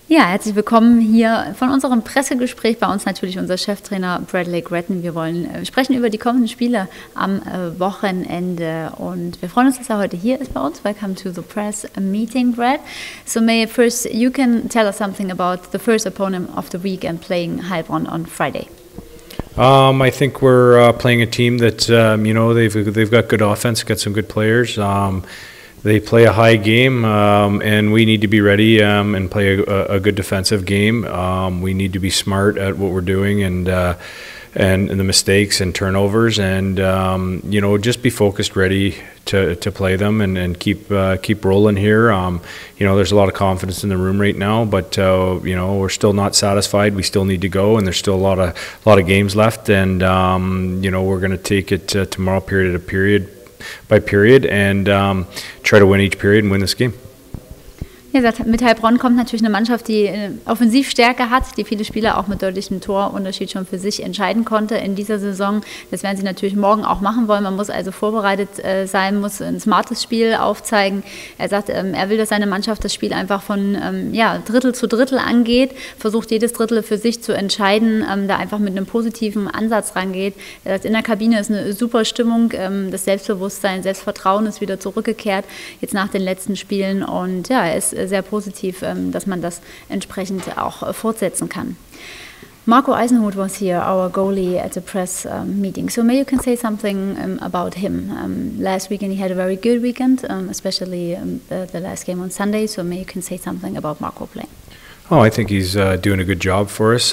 Ja, herzlich willkommen hier von unserem Pressegespräch. Bei uns natürlich unser Cheftrainer Bradley Gretton. Wir wollen sprechen über die kommenden Spiele am Wochenende und wir freuen uns, dass er heute hier ist bei uns. Welcome to the press meeting, Brad. So may first you can tell us something about the first opponent of the week and playing Heilbronn on Friday. I think we're playing a team that they've got good offense, got some good players. They play a high game, and we need to be ready and play a good defensive game. We need to be smart at what we're doing and the mistakes and turnovers, and just be focused, ready to play them and keep rolling here. There's a lot of confidence in the room right now, but we're still not satisfied. We still need to go, and there's still a lot of games left, and we're going to take it tomorrow, period by period, and try to win each period and win this game. Ja, mit Heilbronn kommt natürlich eine Mannschaft, die Offensivstärke hat, die viele Spieler auch mit deutlichem Torunterschied schon für sich entscheiden konnte in dieser Saison. Das werden sie natürlich morgen auch machen wollen. Man muss also vorbereitet sein, muss ein smartes Spiel aufzeigen. Er sagt, er will, dass seine Mannschaft das Spiel einfach von Drittel zu Drittel angeht, versucht jedes Drittel für sich zu entscheiden, da einfach mit einem positiven Ansatz rangeht. Er sagt, in der Kabine ist eine super Stimmung, das Selbstbewusstsein, Selbstvertrauen ist wieder zurückgekehrt, jetzt nach den letzten Spielen, und ja, er ist sehr positiv, dass man das entsprechend auch fortsetzen kann. Marco Eisenhut was here, our goalie, at the press meeting. So maybe you can say something about him. Last weekend he had a very good weekend, especially the last game on Sunday. So maybe you can say something about Marco playing. Oh, I think he's doing a good job for us.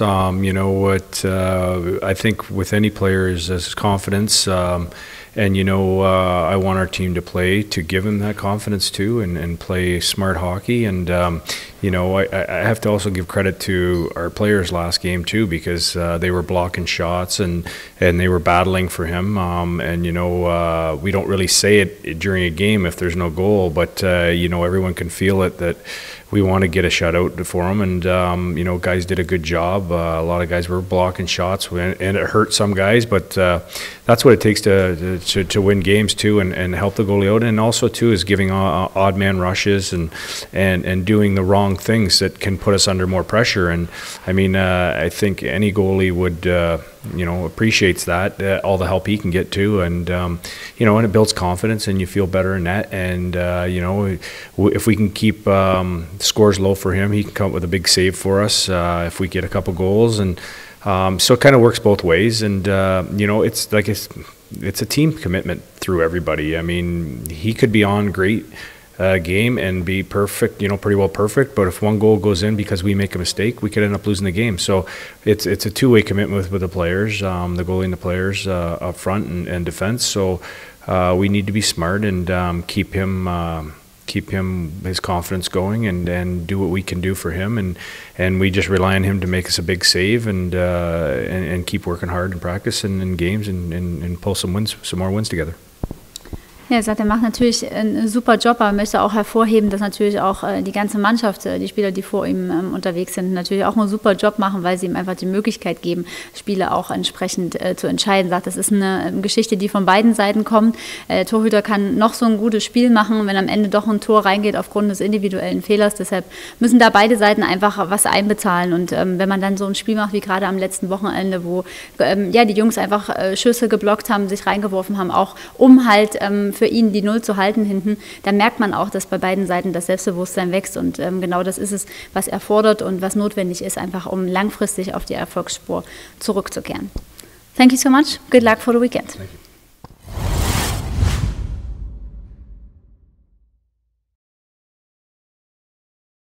I think with any player is confidence. And I want our team to play to give him that confidence too, and play smart hockey. And I have to also give credit to our players last game too, because they were blocking shots and they were battling for him. We don't really say it during a game if there's no goal, but everyone can feel it that we want to get a shutout for him. And guys did a good job. A lot of guys were blocking shots, and it hurt some guys, but that's what it takes to win games too, and help the goalie out. And also too is giving odd man rushes and doing the wrong things that can put us under more pressure. And I think any goalie would appreciates that, all the help he can get too, and and it builds confidence, and you feel better in that. And if we can keep scores low for him, he can come up with a big save for us if we get a couple goals. And so it kind of works both ways, and it's like it's a team commitment through everybody. He could be on great game and be perfect, pretty well perfect, but if one goal goes in because we make a mistake, we could end up losing the game. So it's a two-way commitment with the players, the goalie and the players up front and defense. So we need to be smart and keep him his confidence going, and do what we can do for him, and we just rely on him to make us a big save, and keep working hard in practice and in games, and pull some more wins together. Ja, er sagt, er macht natürlich einen super Job, aber möchte auch hervorheben, dass natürlich auch die ganze Mannschaft, die Spieler, die vor ihm unterwegs sind, natürlich auch einen super Job machen, weil sie ihm einfach die Möglichkeit geben, Spiele auch entsprechend zu entscheiden. Er sagt, das ist eine Geschichte, die von beiden Seiten kommt. Der Torhüter kann noch so ein gutes Spiel machen, wenn am Ende doch ein Tor reingeht aufgrund des individuellen Fehlers. Deshalb müssen da beide Seiten einfach was einbezahlen. Und wenn man dann so ein Spiel macht wie gerade am letzten Wochenende, wo die Jungs einfach Schüsse geblockt haben, sich reingeworfen haben, auch um halt für ihn die Null zu halten hinten, da merkt man auch, dass bei beiden Seiten das Selbstbewusstsein wächst, und genau das ist es, was er fordert und was notwendig ist, einfach um langfristig auf die Erfolgsspur zurückzukehren. Thank you so much. Good luck for the weekend.